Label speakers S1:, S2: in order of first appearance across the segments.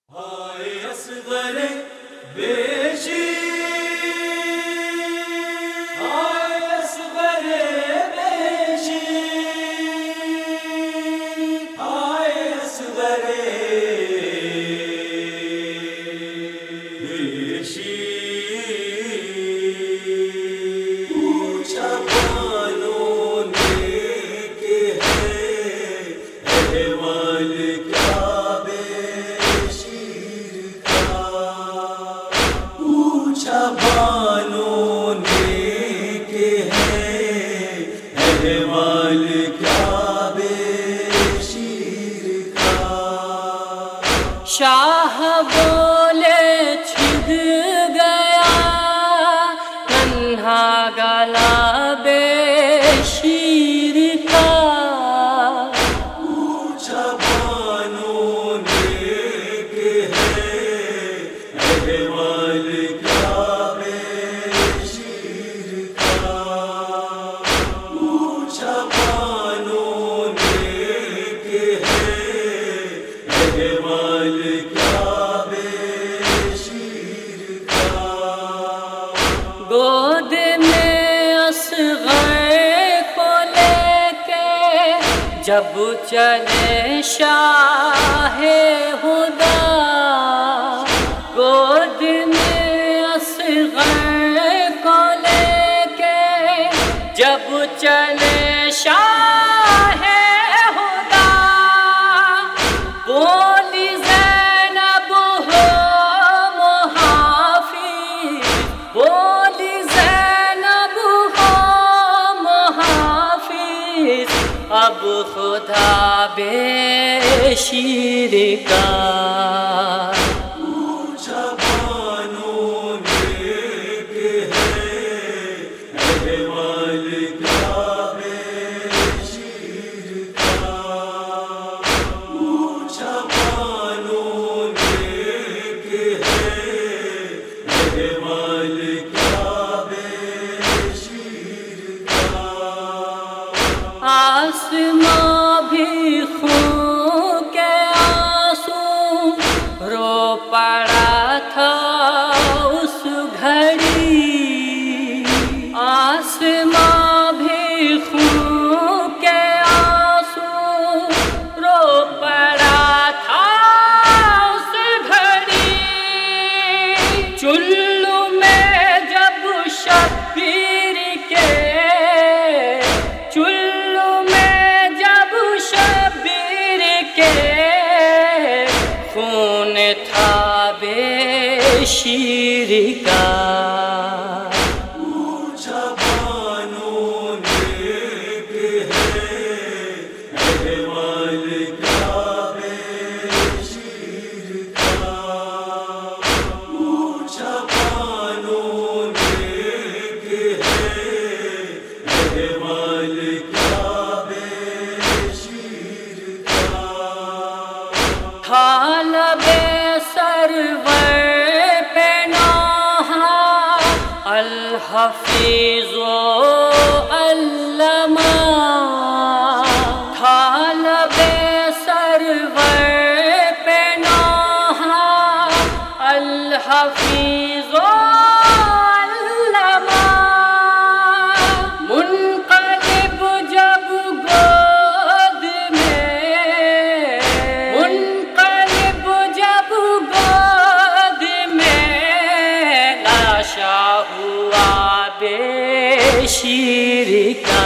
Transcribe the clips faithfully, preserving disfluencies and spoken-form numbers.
S1: ہائے اصغر بیشی ہائے اصغر بیشی ہائے اصغر بیشی پوچھا بانوں نے کہ ہے احوال کیا بیشیر کا پوچھا بانوں نے کہ ہے احوال کیا بیشیر کا
S2: شاہ بولے چھگ گیا ننھا گلا بیشیر کا
S1: پوچھا بانوں نے کہ ہے احوال کیا بیشیر کا پوچھا بانوں نے کہ ہے احوال کیا بیشیر کا
S2: گود میں اصغر کو لے کے جب چلے شاہ ہدا گود میں اصغر کو لے کے جب چلے شاہ ہدا بولی زینب ہو محافظ بولی زینب ہو محافظ اب خدا بیشیر کا
S1: پوچھا بانوں نے کہ ہے احوال کیا بیشیر کا پوچھا بانوں نے کہ ہے احوال کیا بیشیر کا
S2: آسماں بھی خون کے آنسو رو پڑا تھا اس گھڑی آسماں بھی خون کے آنسو رو پڑا تھا اس گھڑی چلو میں جب شبیر کے چلو میں جب شبیر کے خون تھا بیشیر کا
S1: پوچھا بانوں نے کہ ہے احوال کیا بیشیر کا پوچھا بانوں نے کہ ہے احوال کیا بیشیر کا
S2: طالب سرور پہ نوحہ الحفیظ و علامہ طالب سرور پہ نوحہ الحفیظ و علامہ منقلب جب گود میں منقلب جب گود میں لاشا ہوا بیشیر کا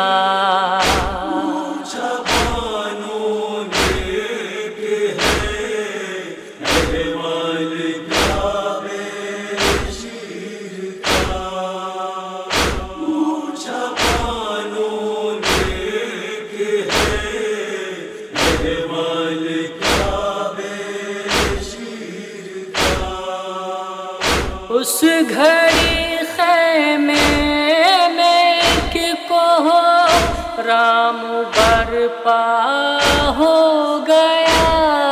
S1: پوچھا بانوں نے کہ ہے احوال کیا بیشیر کا پوچھا بانوں نے کہ ہے احوال کیا بیشیر کا
S2: اس گھڑی خیمے میں کہ کو رام برپا ہو گیا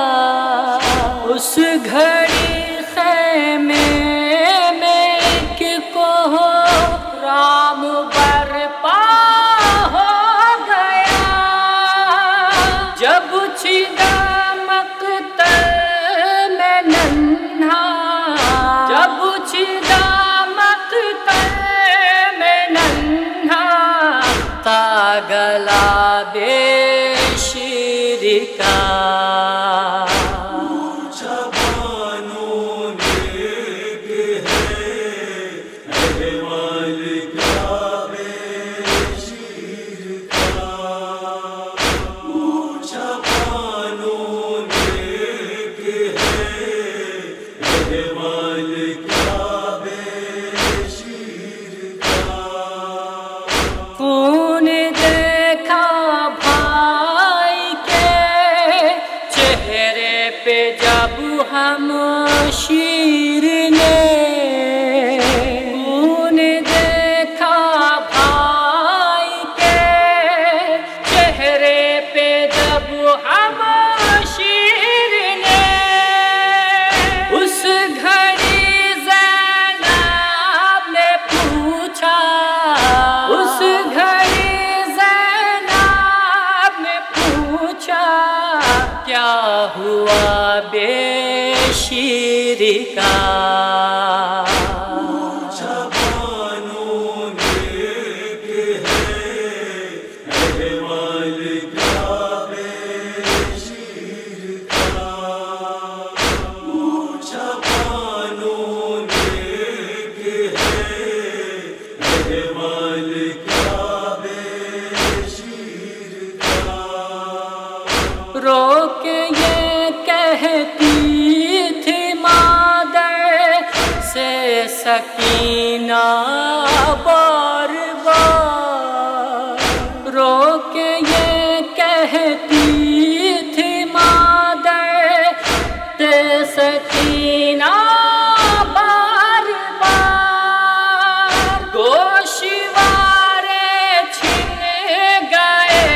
S2: اس گھڑی خیمے میں کہ کو رام برپا ہو گیا جب چھڑا مقتل میں گلا بے شیر کا
S1: پوچھا بانوں نے کہ ہے احوال کیا بے شیر کا پوچھا بانوں نے کہ ہے احوال کیا بے شیر کا
S2: خون دیکھا بھائی کے چہرے پہ جب ہم شیر نے خون دیکھا بھائی کے چہرے پہ جب ہم شیر نے اس گھڑی زینب نے پوچھا اس گھڑی زینب نے پوچھا کیا ہوا بے شیر کا
S1: پوچھا بانوں نے کہ ہے احوال کیا بے شیر کا پوچھا بانوں نے کہ ہے احوال کیا بے شیر کا
S2: رو کے یہ کہتی تھی مادر سے سکینہ بار بار رو کے یہ کہتی تھی مادر سے سکینہ بار بار گوشوارے چھن گئے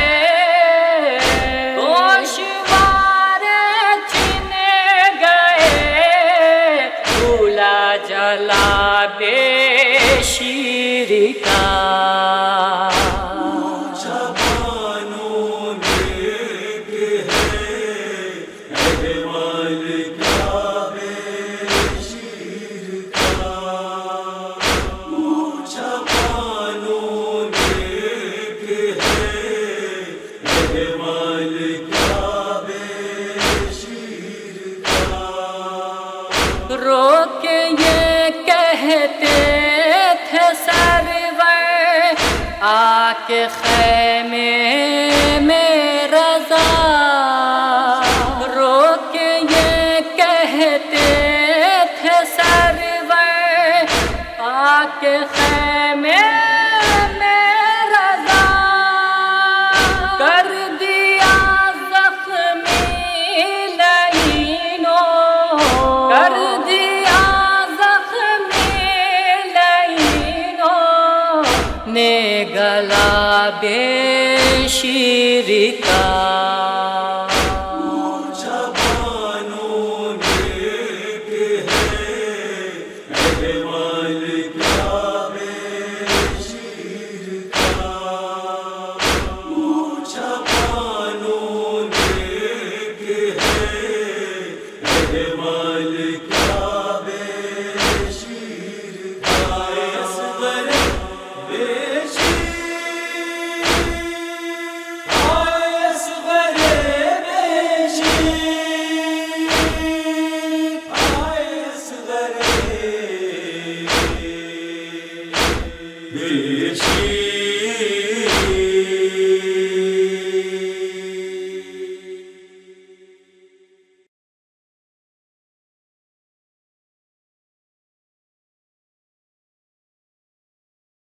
S2: گوشوارے چھن گئے بھولا جلا بے شیر کا
S1: پوچھا بانوں نے کہ ہے احوال کیا بے شیر کا پوچھا بانوں نے کہ ہے احوال کیا بے شیر کا
S2: رو کے یہ کہتے تھے سرور آ کے خیمے میں رضا رو کے یہ کہتے تھے سرور آ کے خیمے میں رضا کر دیا زخمی لعینوں کر دیا زخمی لعینوں نے گلا بے شیر کا